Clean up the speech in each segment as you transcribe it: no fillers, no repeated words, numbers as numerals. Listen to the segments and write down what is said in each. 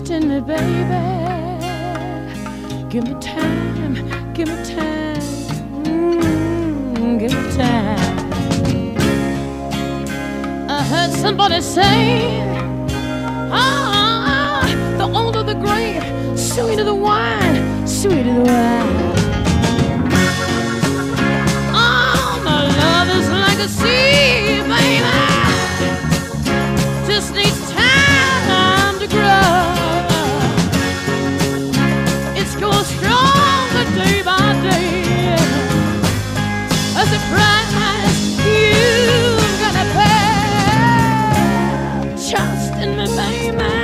trust in me, baby. Give me time, give me time, give me time. I heard somebody say, ah, the older the grape, sweeter the wine, sweeter the wine. Oh, my love is like a sea, baby. Just needs time to grow. It's going stronger day by day. As a price you've gotta pay. Trust in me, baby.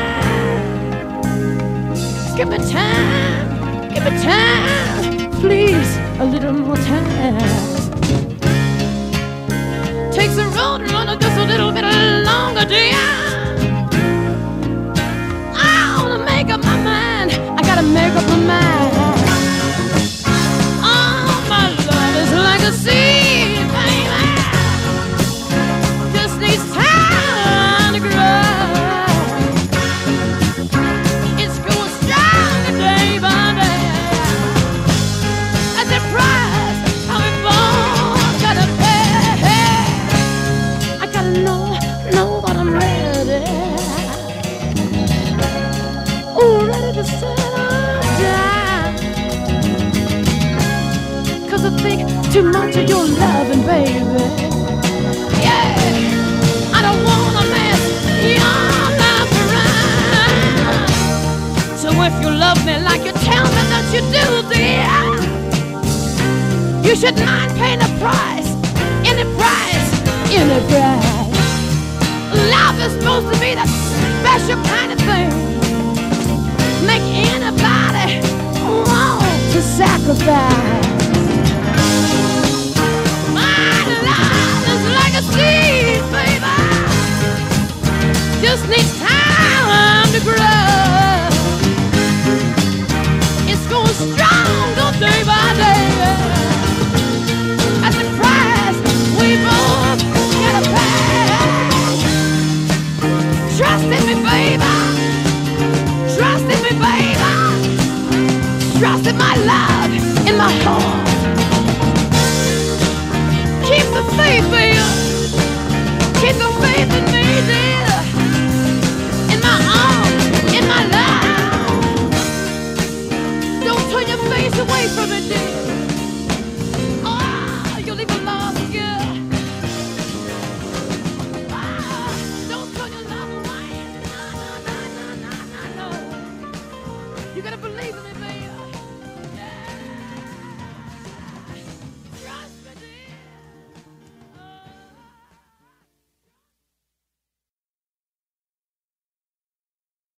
Give me time, please, a little more time. Takes a road runner just a little bit longer, dear. I wanna make up my mind. I gotta make up my mind. Oh, my love is like a sea, baby. Just needs time to grow. It's going stronger day by day. At the price of it born, gotta pay. I gotta know that I'm ready. Oh, ready to settle down. 'Cause I think too much of your loving, baby. Yeah, I don't wanna mess your life around. So if you love me like you tell me that you do, dear, you should mind paying a price, any price, any price. Love is supposed to be that special kind of thing. Make anybody want to sacrifice.